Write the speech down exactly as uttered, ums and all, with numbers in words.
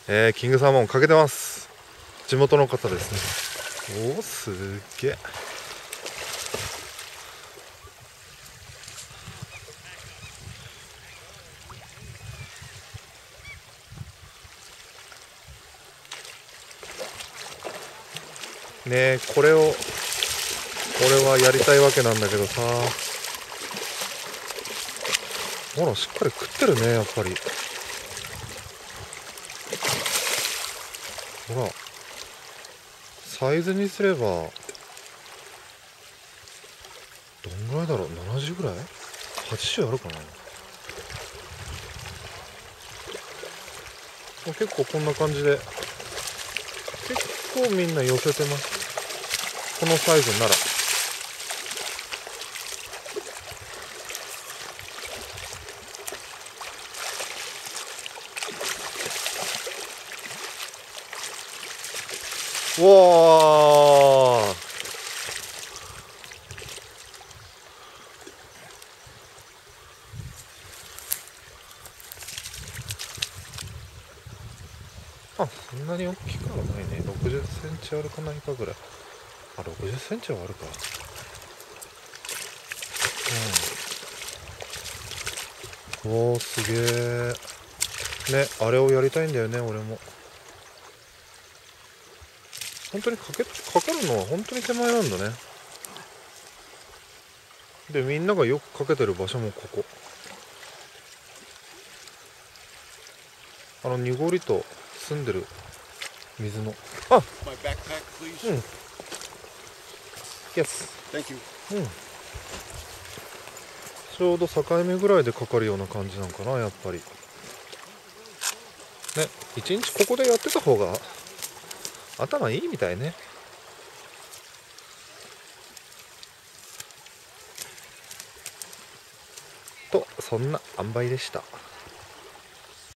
えー、キングサーモンかけてます。地元の方ですね。おお、すっげえ。ねえ、これを俺はやりたいわけなんだけどさ、ほらしっかり食ってるね、やっぱり。ほらサイズにすればどんぐらいだろう、ななじゅうぐらい、はちじゅうあるかな。結構こんな感じで結構みんな寄せてます、このサイズなら。わー、あ、そんなに大きくはないね。ろくじゅっセンチあるかないかぐらい。あ、ろくじゅっセンチはあるか。うん。おー、すげえ。ね、あれをやりたいんだよね、俺も。本当にかけ、かかるのは本当に手前なんだね。で、みんながよくかけてる場所もここ。あの濁りと澄んでる水の。あ、 My backpack, please. うん。Yes。 Thank you. うん。ちょうど境目ぐらいでかかるような感じなんかな、やっぱり。ね、一日ここでやってた方が頭いいみたいね。と、そんな塩梅でした。